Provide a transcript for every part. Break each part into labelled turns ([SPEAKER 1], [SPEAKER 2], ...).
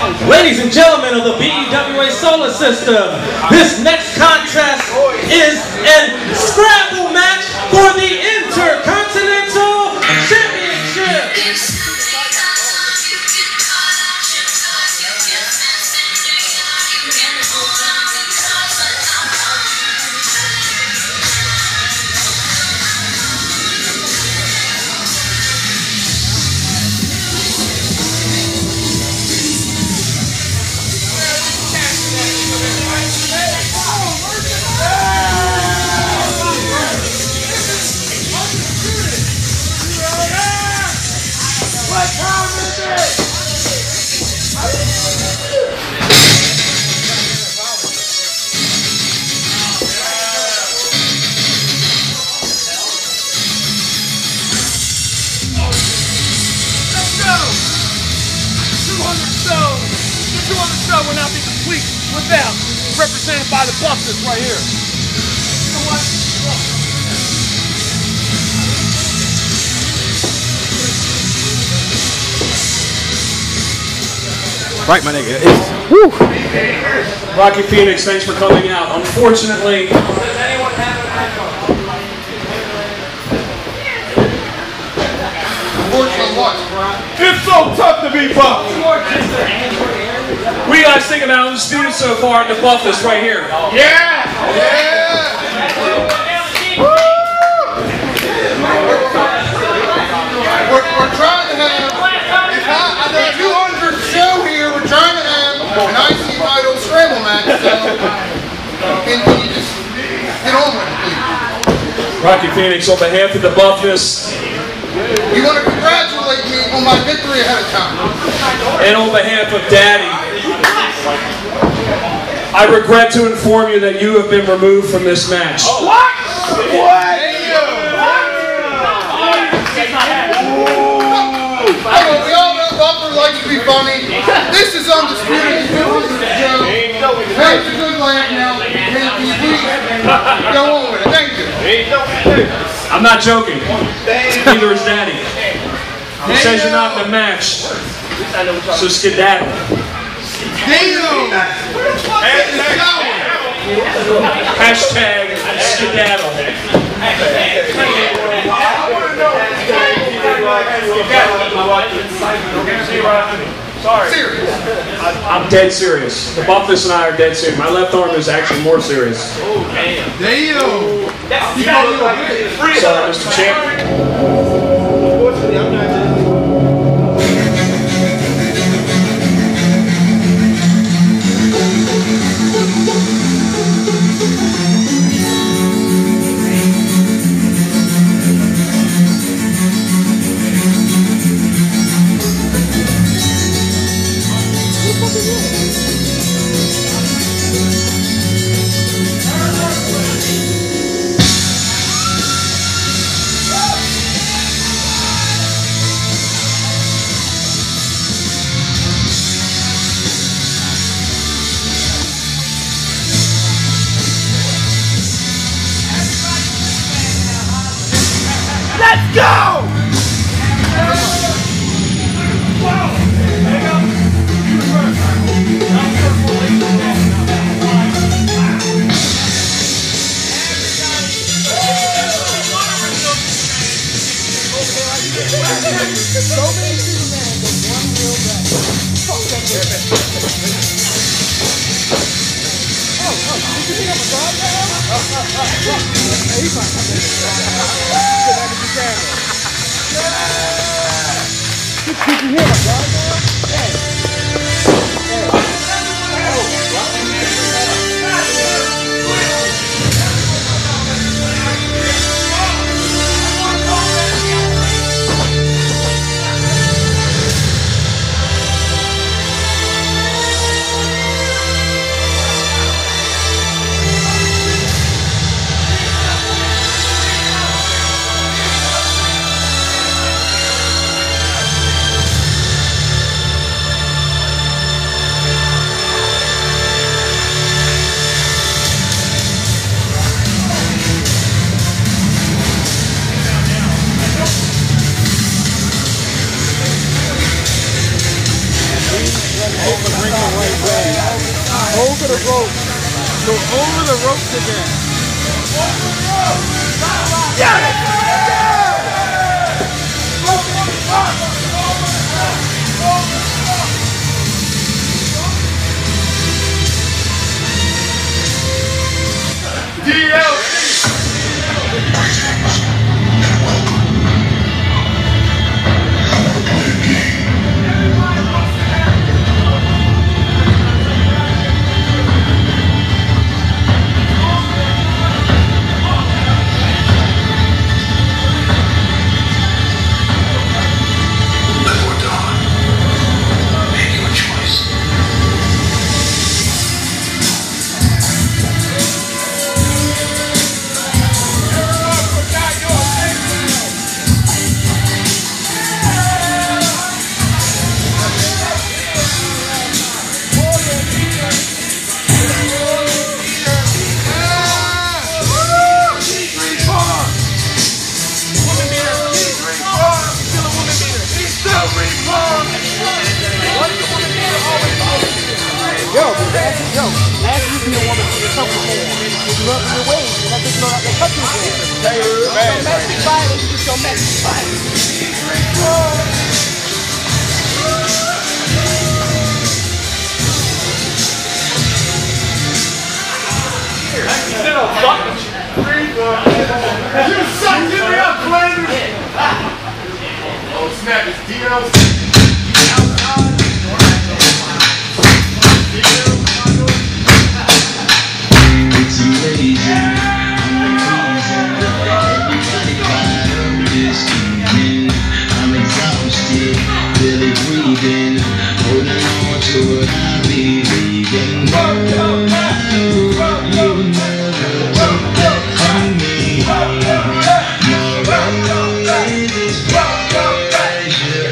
[SPEAKER 1] Ladies and gentlemen of the BEWA Solar System, this next contest is a scramble match for the Intercontinental Championship.
[SPEAKER 2] Will not be complete without represented by the Buffness right here.
[SPEAKER 3] Right, my nigga. It's, woo.
[SPEAKER 2] Rocky Phoenix, thanks for coming out. Unfortunately, it's so tough to be buffed. What do you guys think about Undisputed so far in the Buffness right here?
[SPEAKER 4] Yeah! Yeah! We're trying to have a 200 show here. We're trying to have an IC title scramble match. So, can you just get on with it, please?
[SPEAKER 2] Rocky Phoenix, on behalf of the Buffness,
[SPEAKER 4] you want to congratulate me on my victory ahead of time.
[SPEAKER 2] And on behalf of Daddy, I regret to inform you that you have been removed from this match.
[SPEAKER 4] What? What? We all know Buffer likes to be funny. This is Undisputed. This is a joke. That's a good laugh now. Can you please go on with it? Thank you.
[SPEAKER 2] I'm not joking. Neither is Daddy. He says you're not in the match, so skedaddle.
[SPEAKER 4] Damn!
[SPEAKER 2] Hashtag skedaddle.
[SPEAKER 4] Sorry. Serious.
[SPEAKER 2] I'm dead serious. The Buffness and I are dead serious. My left arm is actually more serious.
[SPEAKER 4] Oh, damn. Damn.
[SPEAKER 2] Sorry, Mr. Champ.
[SPEAKER 4] Unfortunately, I'm not just...
[SPEAKER 2] Let's go!
[SPEAKER 5] So many Superman, but one real guy. Fuck that shit. Oh, did you think I'm a dog now? Hey, he's not coming in. Get back to the camera. Did you hear my dog now? Hey. Over the rope. Go over the ropes again.
[SPEAKER 3] Ask you to be a woman for yourself before. If you love your ways, and that's just not the country again. Domestic violence is domestic violence.
[SPEAKER 4] You suck, give me up, Flanders! Oh snap, it's DL.
[SPEAKER 6] I'm exhausted, really breathing, holding on to what I believe in. No, you never take that from me. My road is pleasure.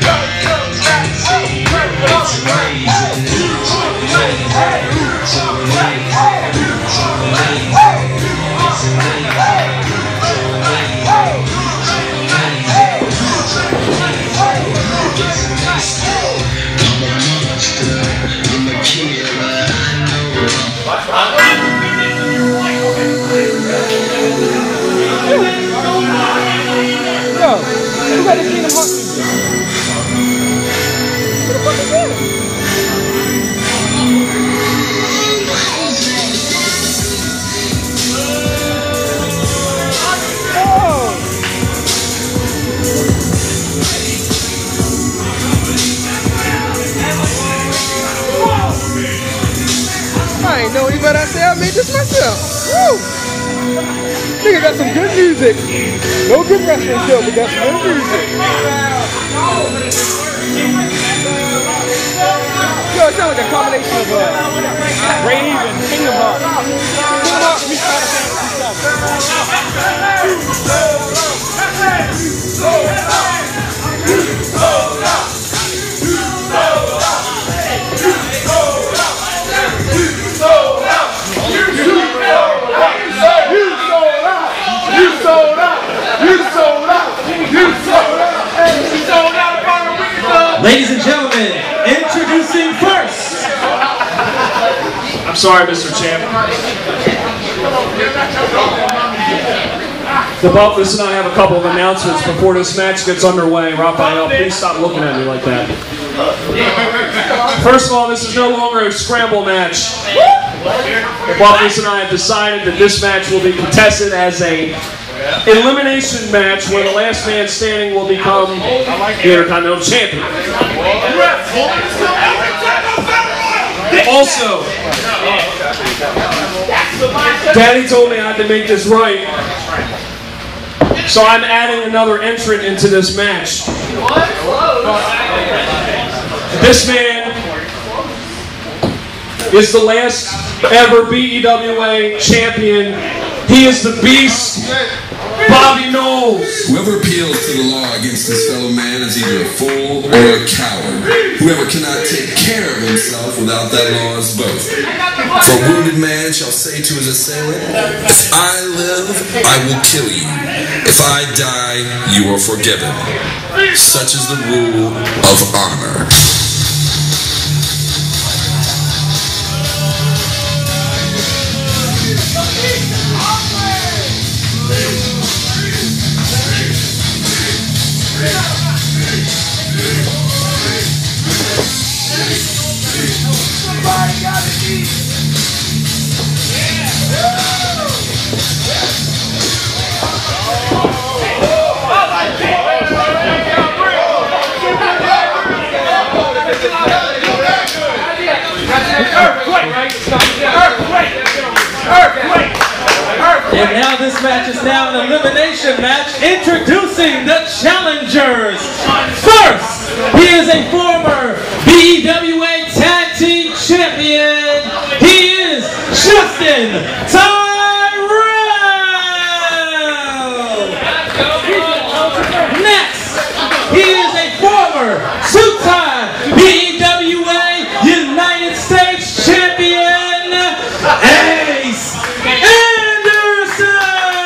[SPEAKER 6] It's amazing, so amazing, so amazing, it's amazing.
[SPEAKER 5] Yo, who got the Kingdom Hearts music? Who the fuck is that? Oh! I ain't know any better. I say I made this myself. Woo! Nigga got some good music. No good wrestling show, but got some good music. Yo, it sounds like a combination of Rave and Kingdom Hearts. Kingdom Hearts meets Final
[SPEAKER 1] Ladies and gentlemen, introducing first.
[SPEAKER 2] I'm sorry, Mr. Champ. The Buffaloes and I have a couple of announcements before this match gets underway. Raphael, please stop looking at me like that. First of all, this is no longer a scramble match. The Buffaloes and I have decided that this match will be contested as a elimination match where the last man standing will become the Intercontinental Champion. Also, Daddy told me I had to make this right, so I'm adding another entrant into this match. This man is the last ever BEWA champion. He is the Beast, Bobby Knowles.
[SPEAKER 7] Whoever appeals to the law against his fellow man is either a fool or a coward. Whoever cannot take care of himself without that law is both. For a wounded man shall say to his assailant, if I live, I will kill you. If I die, you are forgiven. Such is the rule of honor.
[SPEAKER 1] And now this match is now an elimination match. Introducing the challengers. First, he is a former BEWA Tag Team Champion. He is Justin Tyrell. Next, he is a former two-time BEWA United States Champion, Ace Anderson.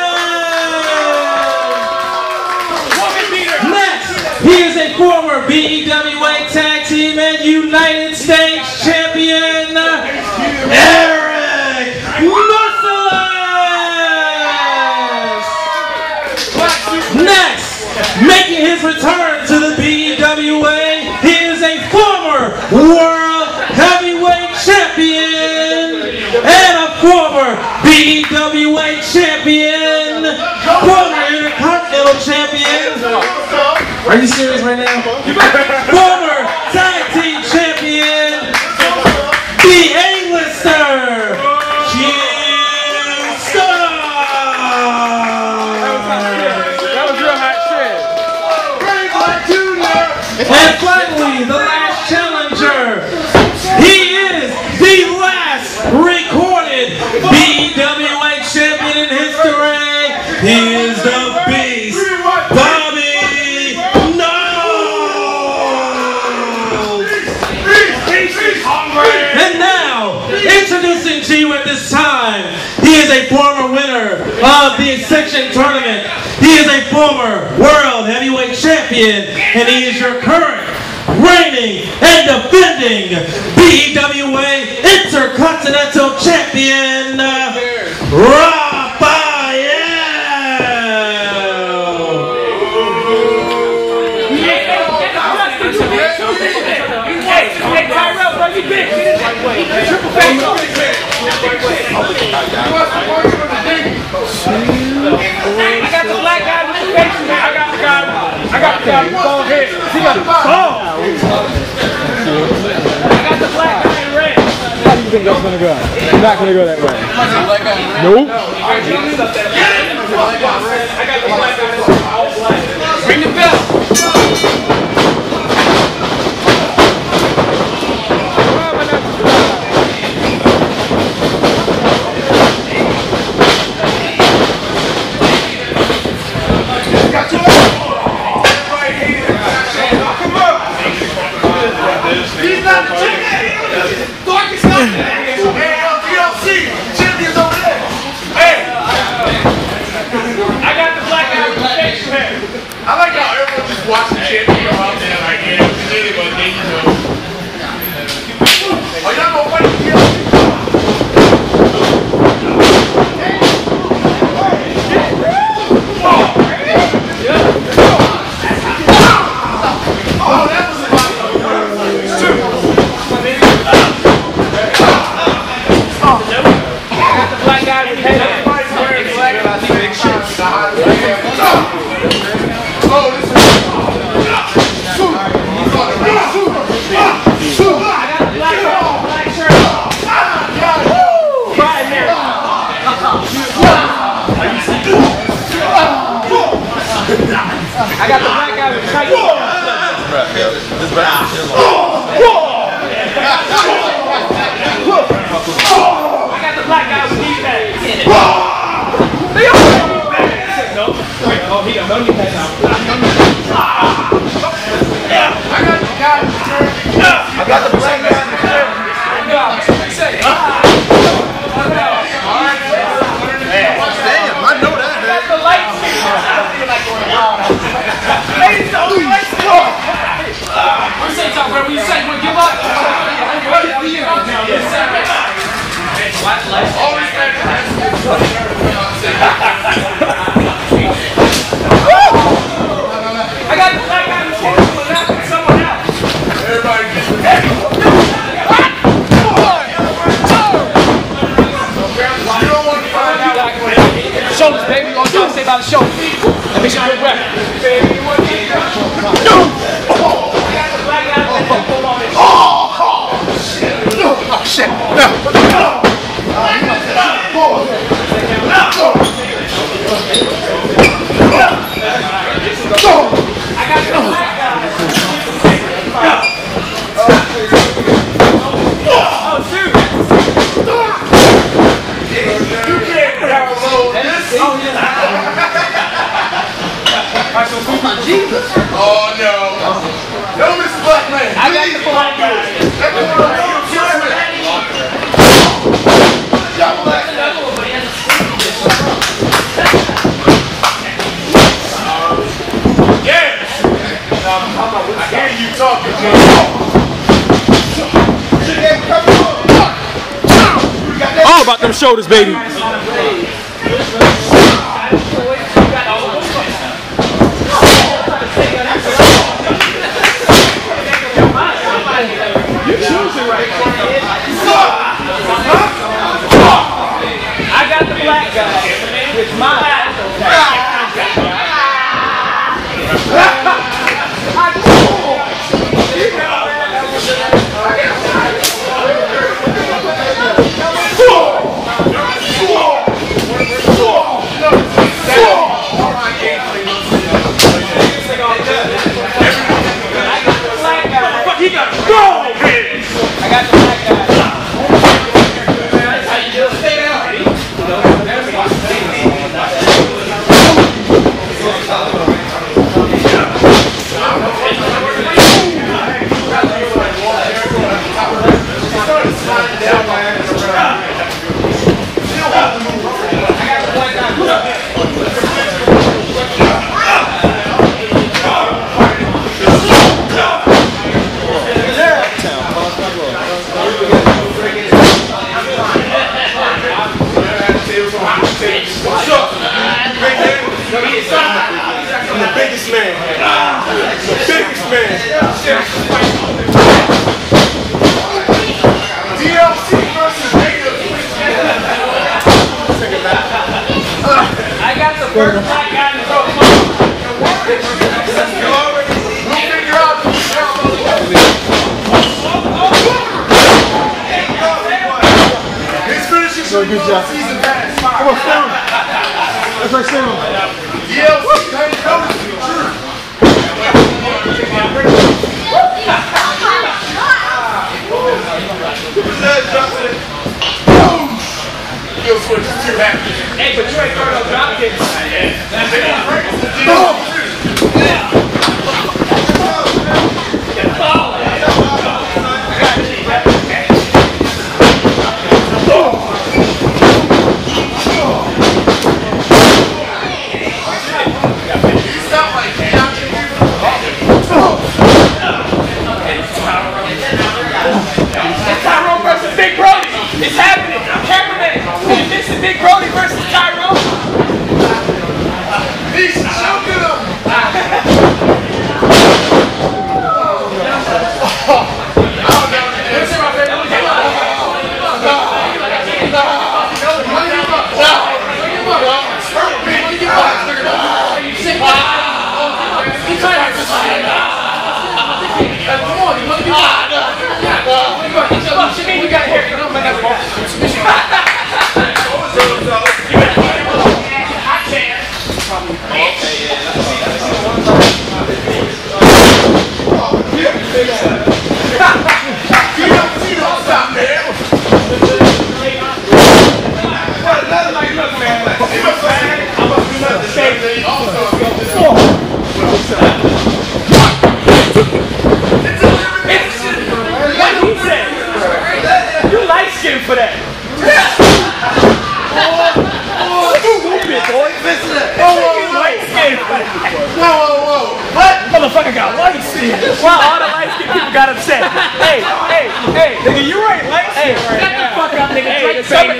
[SPEAKER 1] Next, he is a former BEWA Tag Team and United States Champion, Eric Merciless. Next, making his return to the BEWA, he is a former World Heavyweight Champion and a former BEWA Champion, former Intercontinental Champion. Are you serious right now? Former Tag Team Champion, the A-lister,
[SPEAKER 5] That was real hot shit.
[SPEAKER 1] and finally, the last challenger. He is the last recorded BEWA champion in history. He is the Beast, Bobby Knowles. And now, introducing to you at this time, he is a former winner of the Ascension Tournament. He is a former World Heavyweight Champion, and he is your current reigning and defending BEWA Intercontinental Champion, Raphael.
[SPEAKER 3] Hey, Tyrell, bro, you big. Triple face off. I got the black guy with the face, man. I got the guy with the bald head. He got the ball. I got the black guy in red.
[SPEAKER 5] How do you think that's gonna go? It's not gonna go that way. Nope.
[SPEAKER 3] I got the black guy all black. Ring the bell.
[SPEAKER 4] Watching shit, you know, out there, like, yeah, anybody, you know. Oh, y'all gonna wait to kill me? Oh, that was about
[SPEAKER 3] I got the black guy with head.
[SPEAKER 4] everybody's wearing black and I think big shirts. Oh, this is
[SPEAKER 3] I got the black guy with tight. I got the black guy with knee pads. No. Oh, he got no knee pads out.
[SPEAKER 4] I got the guy in the shirt. I got the black guy in the shirt. Damn, I know that.
[SPEAKER 3] I got the lights. Ladies, the only lights on. I'm saying something, bro. When you say, when you give up,
[SPEAKER 4] Always
[SPEAKER 3] I got the black guy with someone else.
[SPEAKER 4] everybody gets
[SPEAKER 3] by the shoulder. That makes you a good record. Oh, shit.
[SPEAKER 4] Oh no. No, Mr. Black Man.
[SPEAKER 3] I got the black guy.
[SPEAKER 4] I hear you talking,
[SPEAKER 5] All about them shoulders, baby.
[SPEAKER 3] I got the black guy with mine.
[SPEAKER 5] I'm the biggest man. The biggest man.
[SPEAKER 4] DLC versus Raiders.
[SPEAKER 3] I got the first black guy in the row.
[SPEAKER 4] We'll figure out the show. His finishing
[SPEAKER 5] So good job.
[SPEAKER 4] season pass.
[SPEAKER 5] Come on, stand. That's right, stand.
[SPEAKER 4] DLC, how you know this is true? He'll switch to two happy.
[SPEAKER 3] Hey, but you ain't throwing no drop kicks. Tyrone versus Big Brody. It's happening. Cameraman. This is Big Brody versus Tyrone.
[SPEAKER 4] He's choking him.
[SPEAKER 3] What you mean you got hair? You don't make for that.
[SPEAKER 4] Whoa.
[SPEAKER 3] What? Motherfucker got light skin. Well, all the light skin people got upset. Hey. Nigga, you ain't light skin right now. Shut the fuck up, nigga. Hey,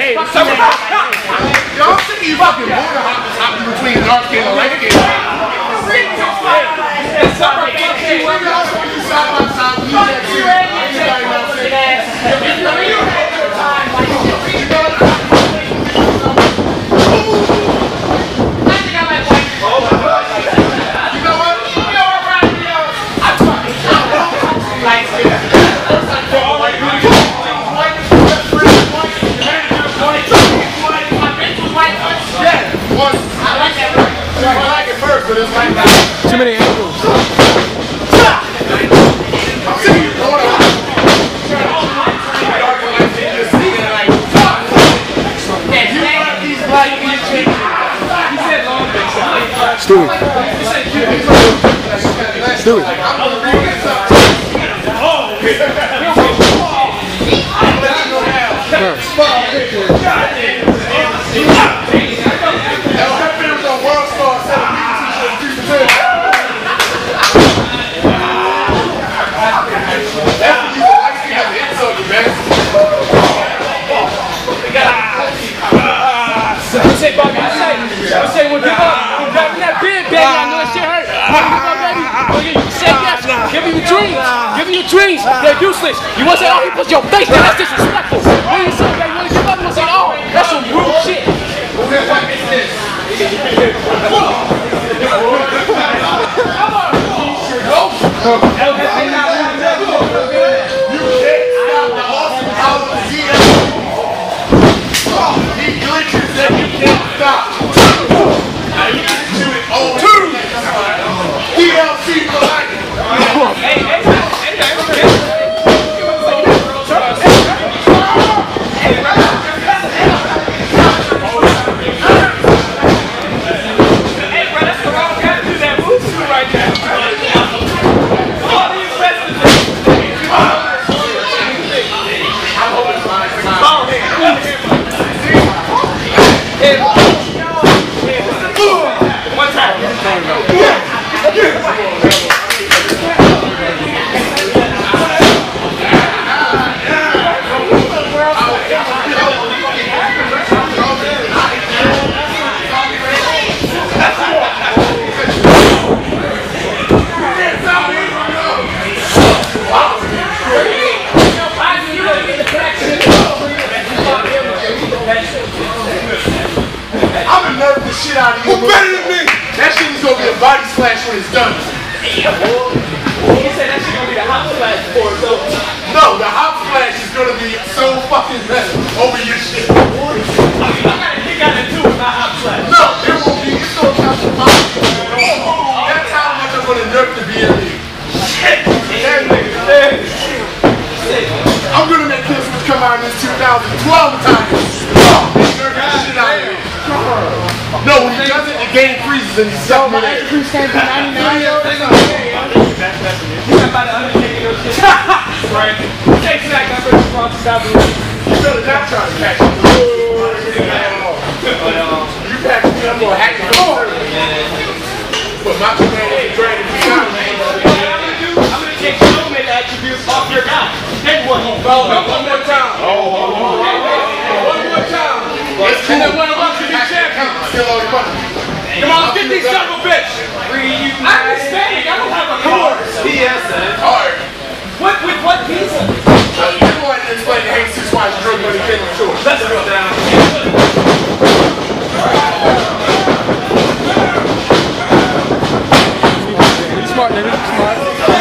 [SPEAKER 4] Y'all think you fucking border hopping between dark skin and light skin.
[SPEAKER 3] Side by side, you I think I might
[SPEAKER 5] Too many angles. Stewie.
[SPEAKER 3] I say, well, give up. I'm grabbing that big, baby. I know that shit hurt. Give me your dreams. Give me your dreams. They're useless. You want to say, oh, he put your face down. That's disrespectful. What do you say, baby? You want to give up? You want to say, oh, that's some rude shit.
[SPEAKER 4] Who better than me? That shit is gonna be a body splash when it's done.
[SPEAKER 3] He said that shit gonna be the hot splash for it, so.
[SPEAKER 4] No, the hot splash is gonna be so fucking messy over your shit.
[SPEAKER 3] You gotta do with my hot splash.
[SPEAKER 4] No, it won't be. It's gonna count to 5. That's how much I'm gonna nerf the BLE. I'm gonna make Christmas come out in this 2012 time. Nerf the shit out of it. No, when he does it, the game freezes and he's stuck in there.
[SPEAKER 3] You got about the Undertaker or shit. Right. Take that guy for the sponsor stop.
[SPEAKER 4] You better not try to catch it. You catch me, I'm gonna hack it. But my command is dragging me out.
[SPEAKER 3] I'm gonna take so many attributes off your guy. Then what?
[SPEAKER 4] One more time. One more time. Let's kill that one of us to be champion.
[SPEAKER 3] Come on, get these son of a bitch! I understand, I don't have a car.
[SPEAKER 4] Hard.
[SPEAKER 3] With what pizza?
[SPEAKER 4] You wanted to explain to Jesus why his drug money came up short.
[SPEAKER 3] Let's go down.
[SPEAKER 5] Smart, nigga. Smart.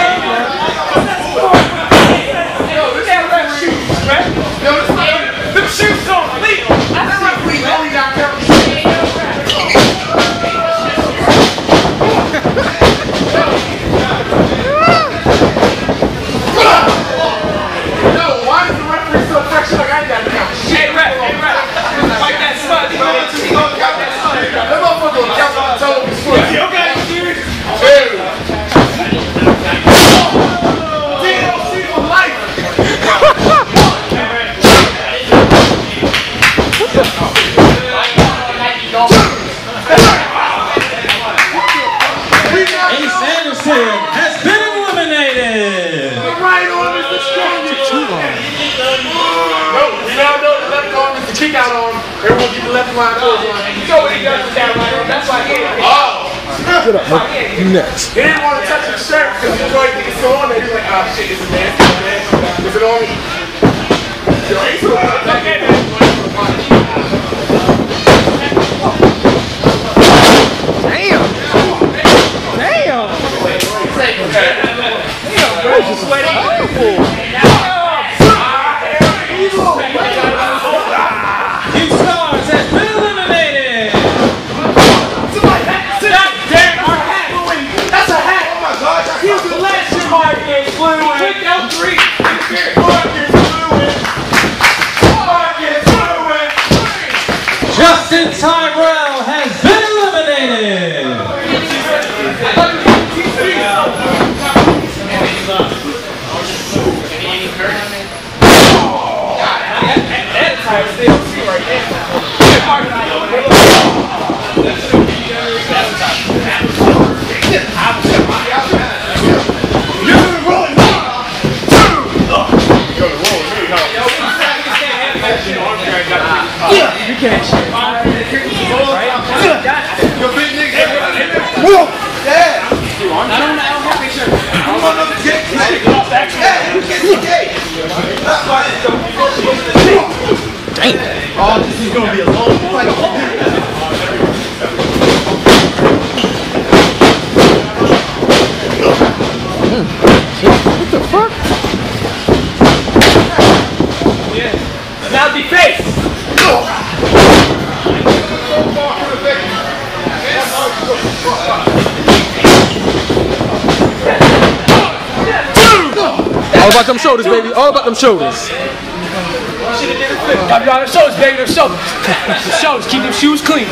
[SPEAKER 3] Yo, this is red shoes, right?
[SPEAKER 4] Yo, it's not.
[SPEAKER 3] The shoes don't leave.
[SPEAKER 4] That's like we only got covered.
[SPEAKER 5] Get up, man. You next.
[SPEAKER 4] He didn't want to touch his shirt because he enjoyed thinking so on there. He was like, oh shit, is it nasty? Is it on me?
[SPEAKER 5] Damn! Damn! Damn, bro, just sweating.
[SPEAKER 4] Oh, this is gonna be a long fight.
[SPEAKER 5] What the fuck?
[SPEAKER 3] Yeah. Now be face.
[SPEAKER 5] All about them shoulders, baby. All about them shoulders.
[SPEAKER 3] Got on the shoulders, baby. The shoulders. The shoulders. Keep them shoes clean.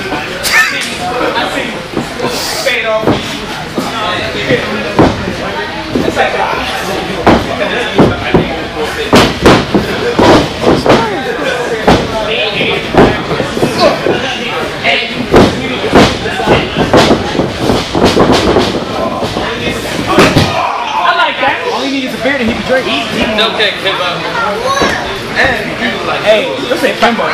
[SPEAKER 3] I like that. All he needs is a beer and he can drink.
[SPEAKER 1] Okay, Kimbo.
[SPEAKER 3] Hey, let's say Kimbo.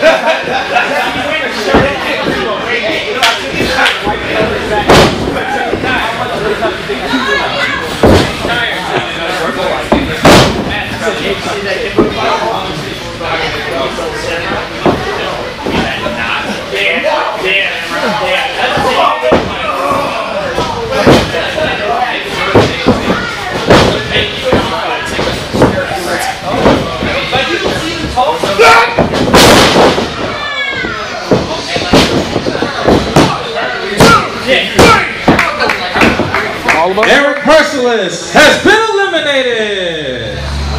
[SPEAKER 1] Eric Merciless has been eliminated.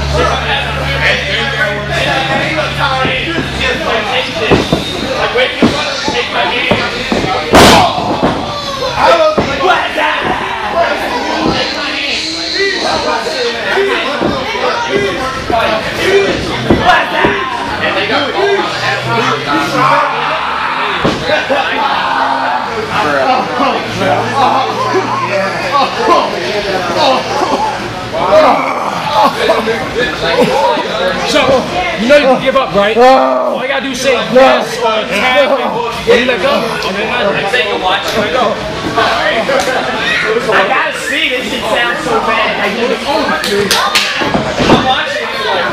[SPEAKER 3] So, you know you can give up, right? All you gotta do is say yes or tag and you let go. And then I say you watch and let go. I gotta see, this shit sounds so bad. I'm watching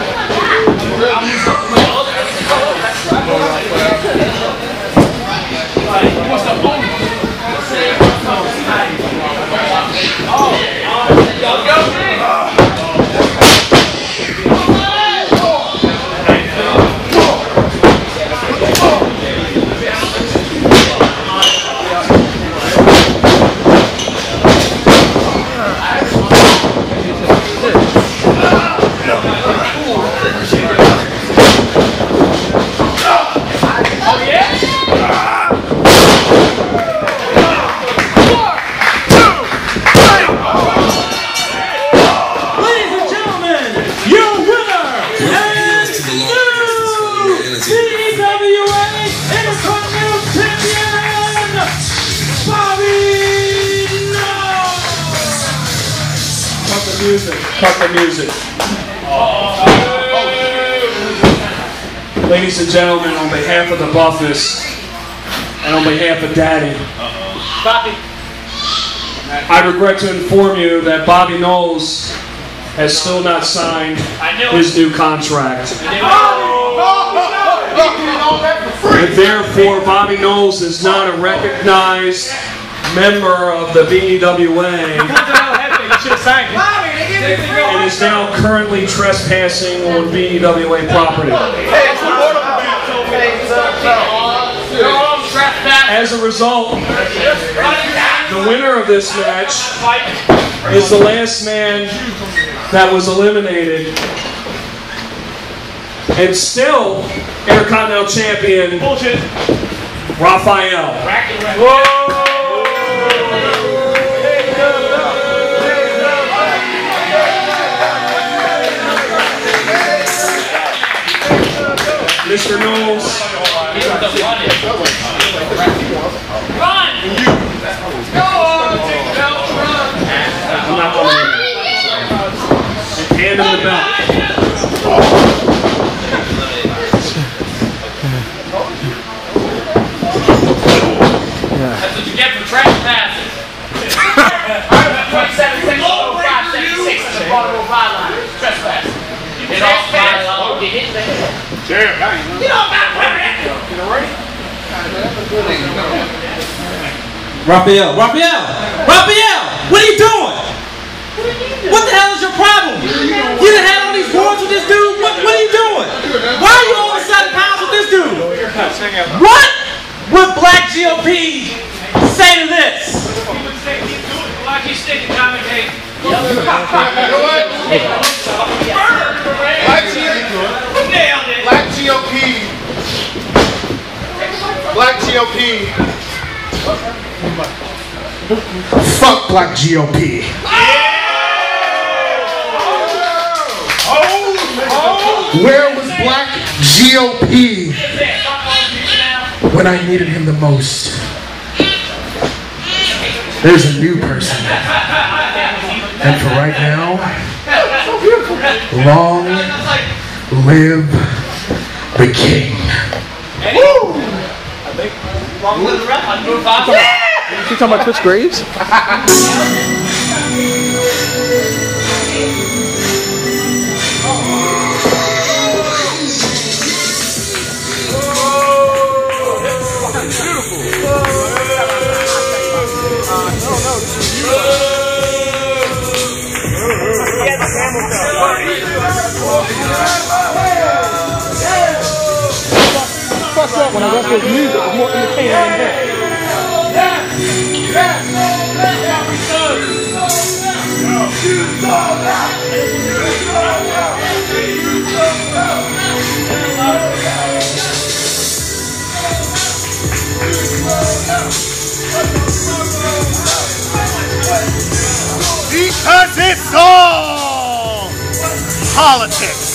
[SPEAKER 2] Cut the music. Ladies and gentlemen, on behalf of the Buffers and on behalf of Daddy, I regret to inform you that Bobby Knowles has still not signed his new contract. And therefore, Bobby Knowles is not a recognized member of the BEWA and is now currently trespassing on BEWA property. As a result, the winner of this match is the last man that was eliminated, and still Intercontinental Champion Raphael. Mr. Knowles.
[SPEAKER 3] Run! Go on, take the belt, run!
[SPEAKER 2] I'm not going to hand him the belt.
[SPEAKER 3] That's what you get for trespassing. 27 seconds, 05, 76 on the bottom of my line. Trespass. You trespass, I'll get hit in the head. You don't got to hurry.
[SPEAKER 1] Raphael, what are you doing? What the hell is your problem? You done had all these wars with this dude? What are you doing? Why are you all of a sudden pounds with this dude? What would Black GOP say to this?
[SPEAKER 3] Watch you stick it, Tommy K.
[SPEAKER 4] You know what? Black GOP. Fuck Black GOP. Where was Black GOP when I needed him the most? There's a new person. And for right now, long live the king.
[SPEAKER 5] You talking about Twitch Graves? Fucked up when I wrestled music, it was more entertaining than that.
[SPEAKER 4] Because it's all politics.